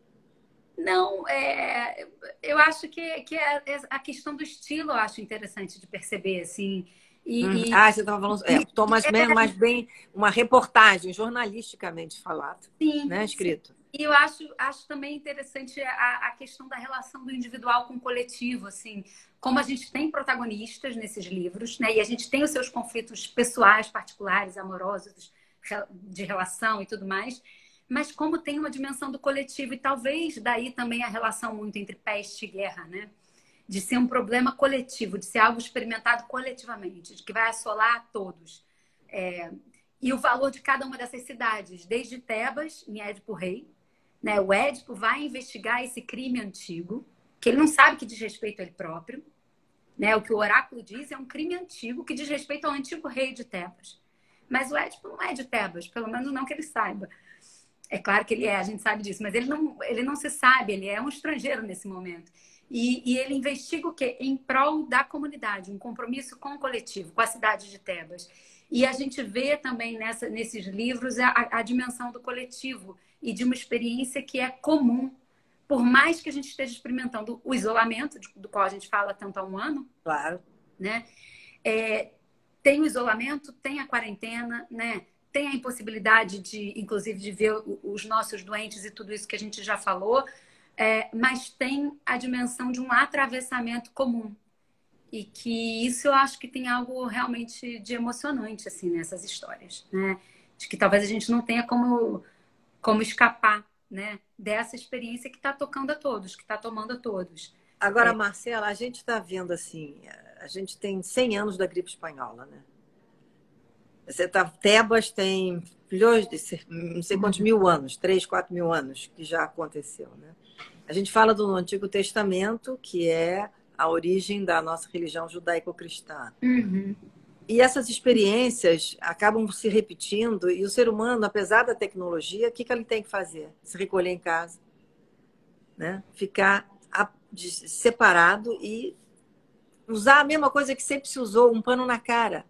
Não, é, eu acho que, que é a questão do estilo eu acho interessante de perceber, assim. E, hum. e, ah, você estava falando... É, Thomas Mann, é, mas bem uma reportagem, jornalisticamente falado. Sim, né, escrito. Sim. E eu acho, acho também interessante a, a questão da relação do individual com o coletivo, assim. Como a gente tem protagonistas nesses livros, né? E a gente tem os seus conflitos pessoais, particulares, amorosos, de relação e tudo mais, mas como tem uma dimensão do coletivo, e talvez daí também a relação muito entre peste e guerra, né? De ser um problema coletivo, de ser algo experimentado coletivamente, de que vai assolar a todos. É... E o valor de cada uma dessas cidades, desde Tebas, em Édipo Rei, né? O Édipo vai investigar esse crime antigo, que ele não sabe que diz respeito a ele próprio, né? O que o oráculo diz é um crime antigo que diz respeito ao antigo rei de Tebas. Mas o Édipo não é de Tebas, pelo menos não que ele saiba. É claro que ele é, a gente sabe disso, mas ele não, ele não se sabe, ele é um estrangeiro nesse momento. E, e ele investiga o quê? Em prol da comunidade, um compromisso com o coletivo, com a cidade de Tebas. E a gente vê também nessa, nesses livros a, a dimensão do coletivo e de uma experiência que é comum, por mais que a gente esteja experimentando o isolamento, do qual a gente fala tanto há um ano. Claro. Né? É, tem o isolamento, tem a quarentena, né? Tem a impossibilidade de, inclusive, de ver os nossos doentes e tudo isso que a gente já falou, é, mas tem a dimensão de um atravessamento comum. E que isso eu acho que tem algo realmente de emocionante assim, nessas histórias, né? De que talvez a gente não tenha como, como escapar, né? Dessa experiência que está tocando a todos, que está tomando a todos. Agora, é... Marcela, a gente está vendo assim, a gente tem cem anos da gripe espanhola, né? Você tá, Tebas tem milhões de, não sei quantos mil anos, três, quatro mil anos que já aconteceu, né? A gente fala do Antigo Testamento, que é a origem da nossa religião judaico-cristã. Uhum. E essas experiências acabam se repetindo, e o ser humano, apesar da tecnologia, o que, que ele tem que fazer? Se recolher em casa, né? Ficar separado e usar a mesma coisa que sempre se usou, um pano na cara.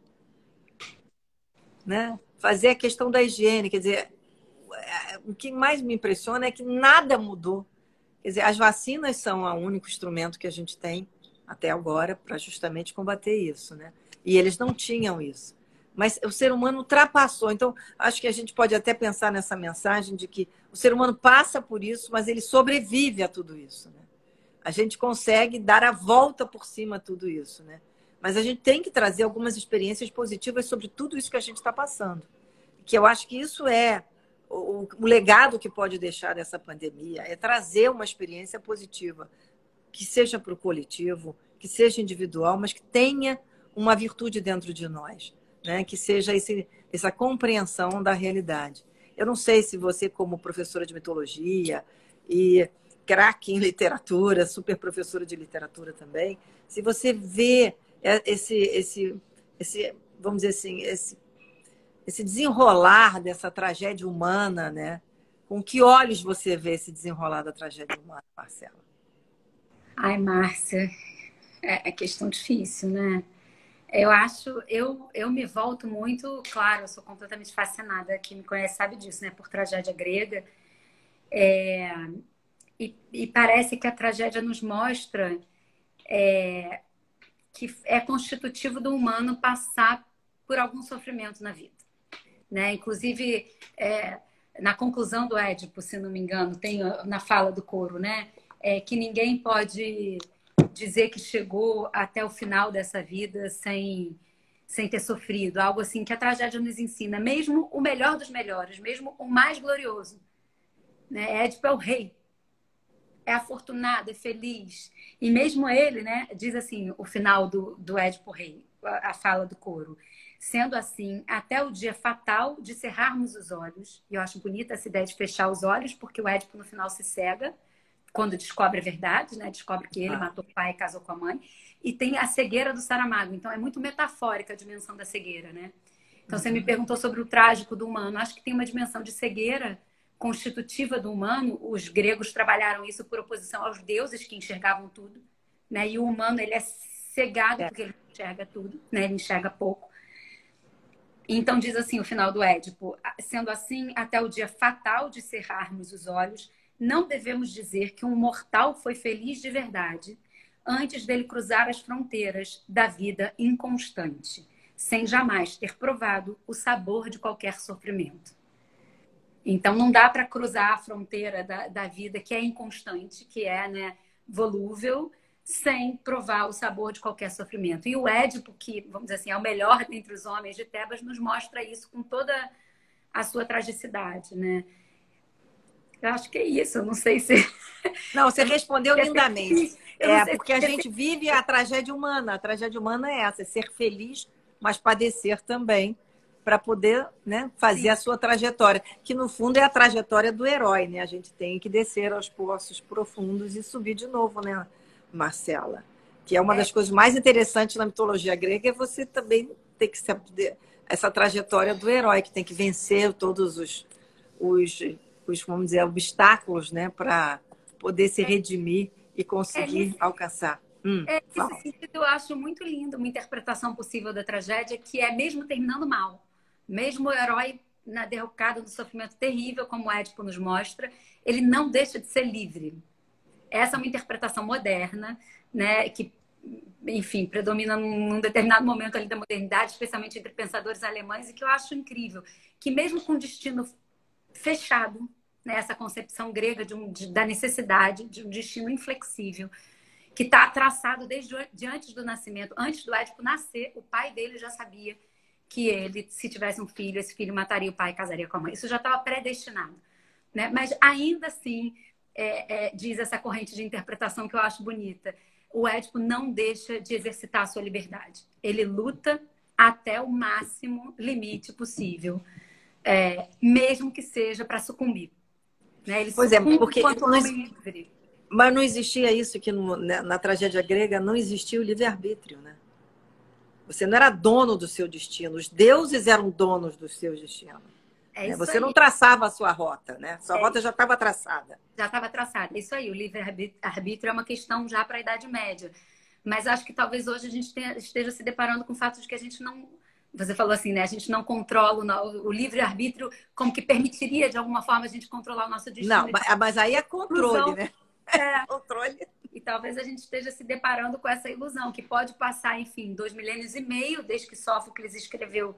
Né? Fazer a questão da higiene, quer dizer, o que mais me impressiona é que nada mudou. Quer dizer, as vacinas são o único instrumento que a gente tem até agora para justamente combater isso, né? E eles não tinham isso. Mas o ser humano ultrapassou. Então, acho que a gente pode até pensar nessa mensagem de que o ser humano passa por isso, mas ele sobrevive a tudo isso, né? A gente consegue dar a volta por cima a tudo isso, né? Mas a gente tem que trazer algumas experiências positivas sobre tudo isso que a gente está passando. Que eu acho que isso é o, o legado que pode deixar dessa pandemia, é trazer uma experiência positiva, que seja para o coletivo, que seja individual, mas que tenha uma virtude dentro de nós, né? Que seja esse, essa compreensão da realidade. Eu não sei se você, como professora de mitologia e craque em literatura, super professora de literatura também, se você vê esse, esse, esse vamos dizer assim, esse, esse desenrolar dessa tragédia humana, né? Com que olhos você vê esse desenrolar da tragédia humana, Marcela? Ai, Márcia, é, é questão difícil, né? Eu acho, eu, eu me volto muito, claro, eu sou completamente fascinada, quem me conhece sabe disso, né? Por tragédia grega. É, e, e parece que a tragédia nos mostra é, que é constitutivo do humano passar por algum sofrimento na vida, né? Inclusive, é, na conclusão do Édipo, se não me engano, tem na fala do coro, né? É, que ninguém pode dizer que chegou até o final dessa vida sem, sem ter sofrido. Algo assim que a tragédia nos ensina. Mesmo o melhor dos melhores, mesmo o mais glorioso, né? Édipo é o rei. É afortunado, é feliz. E mesmo ele, né, diz assim, o final do, do Édipo Rei, a, a fala do coro. Sendo assim, até o dia fatal de cerrarmos os olhos, e eu acho bonita essa ideia de fechar os olhos, porque o Édipo no final se cega, quando descobre a verdade, né? Descobre que ele Ah. matou o pai e casou com a mãe. E tem a cegueira do Saramago. Então, é muito metafórica a dimensão da cegueira, né? Então, você me perguntou sobre o trágico do humano. Acho que tem uma dimensão de cegueira constitutiva do humano. Os gregos trabalharam isso por oposição aos deuses que enxergavam tudo, né? E o humano, ele é cegado porque ele enxerga tudo, né? Ele enxerga pouco. Então, diz assim o final do Édipo: sendo assim, até o dia fatal de cerrarmos os olhos, não devemos dizer que um mortal foi feliz de verdade antes dele cruzar as fronteiras da vida inconstante, sem jamais ter provado o sabor de qualquer sofrimento. Então, não dá para cruzar a fronteira da, da vida que é inconstante, que é, né, volúvel, sem provar o sabor de qualquer sofrimento. E o Édipo, que, vamos dizer assim, é o melhor dentre os homens de Tebas, nos mostra isso com toda a sua tragicidade, né? Eu acho que é isso, eu não sei se... Não, você respondeu lindamente. É, porque a se... gente vive a tragédia humana. A tragédia humana é essa, é ser feliz, mas padecer também, para poder, né, fazer Sim. a sua trajetória. Que, no fundo, é a trajetória do herói, né? A gente tem que descer aos poços profundos e subir de novo, né, Marcela? Que é uma é. das coisas mais interessantes na mitologia grega, é você também ter que saber essa trajetória do herói, que tem que vencer todos os, os, os vamos dizer, obstáculos, né, para poder se redimir e conseguir é nesse, alcançar. Hum, é, nesse sentido, eu acho muito lindo uma interpretação possível da tragédia, que é mesmo terminando mal, mesmo o herói na derrocada do sofrimento terrível, como o Édipo nos mostra, ele não deixa de ser livre. Essa é uma interpretação moderna, né, que, enfim, predomina num determinado momento ali da modernidade, especialmente entre pensadores alemães, e que eu acho incrível, que mesmo com o destino fechado, né, essa concepção grega de um, de, da necessidade de um destino inflexível, que está traçado desde de antes do nascimento, antes do Édipo nascer, o pai dele já sabia que ele, se tivesse um filho, esse filho mataria o pai e casaria com a mãe. Isso já estava predestinado, né? Mas ainda assim, é, é, diz essa corrente de interpretação que eu acho bonita, o Édipo não deixa de exercitar a sua liberdade. Ele luta até o máximo limite possível, é, mesmo que seja para sucumbir. Né? Ele pois é, porque quanto não, homem livre. Mas não existia isso que no, na, na tragédia grega não existia o livre-arbítrio, né? Você não era dono do seu destino, os deuses eram donos do seu destino. É né? isso Você aí. não traçava a sua rota, né? Sua é rota isso. já estava traçada. Já estava traçada, é isso aí. O livre-arbítrio é uma questão já para a Idade Média. Mas acho que talvez hoje a gente tenha, esteja se deparando com o fato de que a gente não... Você falou assim, né? A gente não controla o, o livre-arbítrio como que permitiria, de alguma forma, a gente controlar o nosso destino. Não, mas, mas aí é controle, né? É. Controle. E talvez a gente esteja se deparando com essa ilusão, que pode passar, enfim, dois milênios e meio, desde que Sófocles escreveu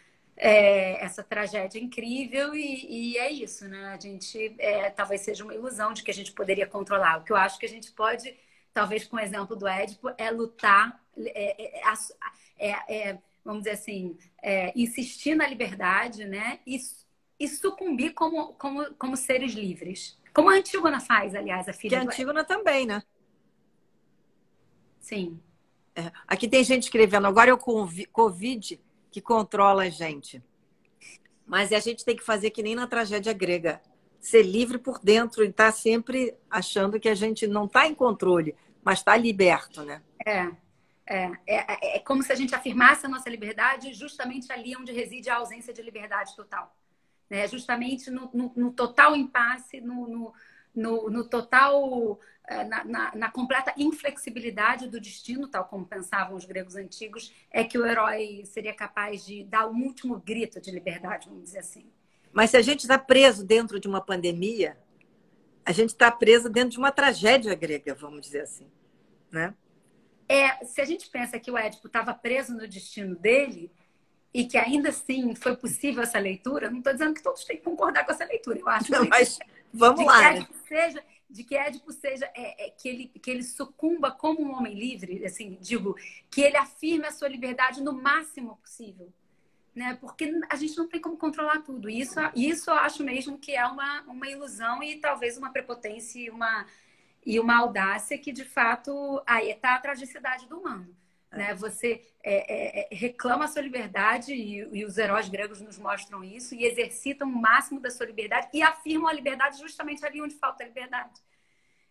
é, essa tragédia incrível, e, e é isso, né? A gente é, talvez seja uma ilusão de que a gente poderia controlar. O que eu acho que a gente pode, talvez com o exemplo do Édipo, é lutar, é, é, é, é, vamos dizer assim, é, insistir na liberdade, né? E, e sucumbir como, como, como seres livres. Como a Antígona faz, aliás, a filha. Que a Antígona também, né? Sim. É. Aqui tem gente escrevendo, agora é o Covid que controla a gente. Mas a gente tem que fazer que nem na tragédia grega. Ser livre por dentro e estar sempre achando que a gente não está em controle, mas está liberto, né? É, é, é. É como se a gente afirmasse a nossa liberdade justamente ali onde reside a ausência de liberdade total. Né? Justamente no, no, no total impasse, no, no, no, no total, na, na, na completa inflexibilidade do destino, tal como pensavam os gregos antigos, é que o herói seria capaz de dar um último grito de liberdade, vamos dizer assim. Mas se a gente está preso dentro de uma pandemia, a gente está preso dentro de uma tragédia grega, vamos dizer assim, né? É, se a gente pensa que o Édipo estava preso no destino dele, e que ainda assim foi possível essa leitura, não estou dizendo que todos têm que concordar com essa leitura, eu acho. Não, mas vamos de lá. Que Édipo seja, de que Édipo seja, é, é, que, ele, que ele sucumba como um homem livre, assim, digo, que ele afirme a sua liberdade no máximo possível. Né? Porque a gente não tem como controlar tudo. E isso, isso eu acho mesmo que é uma, uma ilusão e talvez uma prepotência e uma, e uma audácia que, de fato, aí está a tragicidade do humano. Né? Você é, é, reclama a sua liberdade e, e os heróis gregos nos mostram isso e exercitam o máximo da sua liberdade e afirmam a liberdade justamente ali onde falta a liberdade.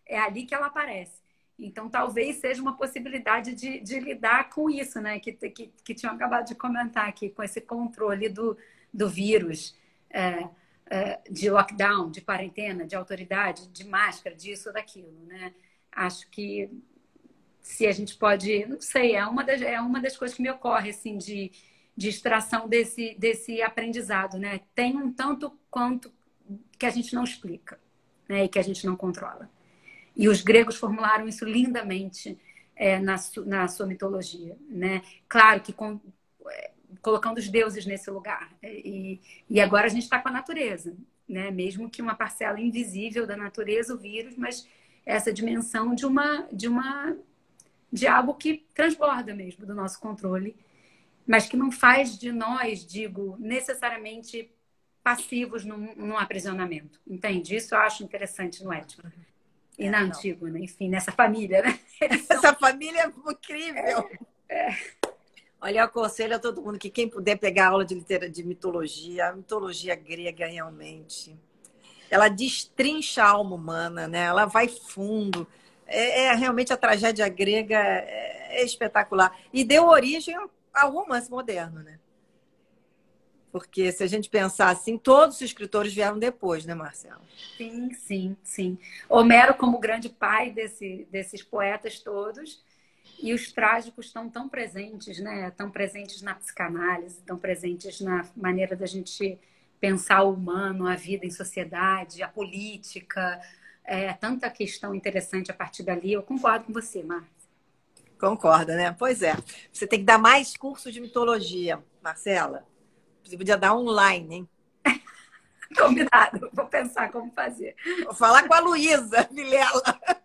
é ali que ela aparece. Então, talvez seja uma possibilidade de, de lidar com isso, né? Que, que, que tinham acabado de comentar aqui, com esse controle do, do vírus, é, é, de lockdown, de quarentena, de autoridade, de máscara, disso ou daquilo, né? Acho que se a gente pode... Não sei, é uma das, é uma das coisas que me ocorre, assim, de, de extração desse, desse aprendizado, né? Tem um tanto quanto que a gente não explica, né? E que a gente não controla. E os gregos formularam isso lindamente é, na, su, na sua mitologia, né? Claro que com, é, colocando os deuses nesse lugar. E, e agora a gente está com a natureza, né? Mesmo que uma parcela invisível da natureza, o vírus, mas essa dimensão de, uma, de, uma, de algo que transborda mesmo do nosso controle, mas que não faz de nós, digo, necessariamente passivos num, num aprisionamento. Entende? Isso eu acho interessante no ético. E é, na Antígona, enfim, nessa família, né? São... Essa família é incrível. É, é. Olha, eu aconselho a todo mundo que quem puder pegar aula de, literatura, de mitologia, a mitologia grega realmente, ela destrincha a alma humana, né? Ela vai fundo. É, é realmente a tragédia grega é, é espetacular. E deu origem ao romance moderno, né? Porque se a gente pensar assim, todos os escritores vieram depois, né, Marcela? Sim, sim, sim. Homero como grande pai desse, desses poetas todos, e os trágicos estão tão presentes, né? Tão presentes na psicanálise, tão presentes na maneira da gente pensar o humano, a vida em sociedade, a política, é, tanta questão interessante a partir dali. Eu concordo com você, Márcia. Concorda, né? Pois é. Você tem que dar mais cursos de mitologia, Marcela. Você podia dar online, hein? Combinado. Vou pensar como fazer. Vou falar com a Luísa Vilela.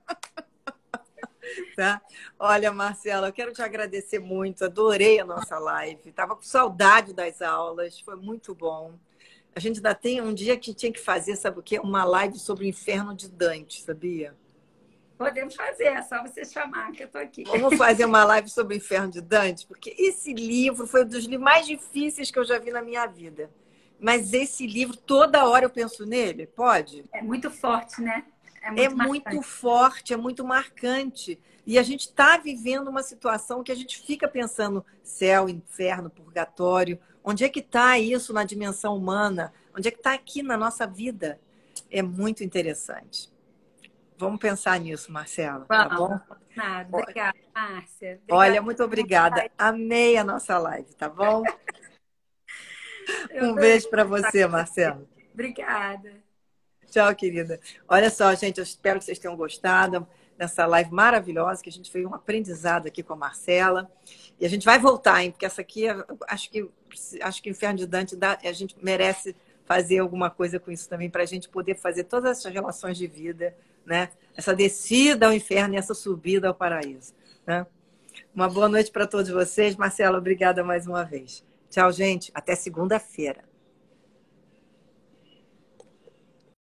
Tá? Olha, Marcela, eu quero te agradecer muito. Adorei a nossa live. Estava com saudade das aulas. Foi muito bom. A gente ainda tem um dia que tinha que fazer, sabe o quê? Uma live sobre o inferno de Dante, sabia? Podemos fazer, é só você chamar que eu estou aqui. Vamos fazer uma live sobre o Inferno de Dante, porque esse livro foi um dos livros mais difíceis que eu já vi na minha vida. Mas esse livro, toda hora eu penso nele, pode? É muito forte, né? É muito, é muito forte, é muito marcante. E a gente está vivendo uma situação que a gente fica pensando céu, inferno, purgatório. Onde é que está isso na dimensão humana? Onde é que está aqui na nossa vida? É muito interessante. Vamos pensar nisso, Marcela, tá bom? Nada. Obrigada, Márcia. Obrigada. Olha, muito obrigada. Amei a nossa live, tá bom? Um beijo para você, Marcela. Obrigada. Tchau, querida. Olha só, gente, eu espero que vocês tenham gostado dessa live maravilhosa, que a gente fez um aprendizado aqui com a Marcela. E a gente vai voltar, hein? Porque essa aqui, acho que, acho que o Inferno de Dante, dá, a gente merece fazer alguma coisa com isso também, para a gente poder fazer todas essas relações de vida, né? Essa descida ao inferno e essa subida ao paraíso, né? Uma boa noite para todos vocês. Marcela, obrigada mais uma vez. Tchau, gente. Até segunda-feira.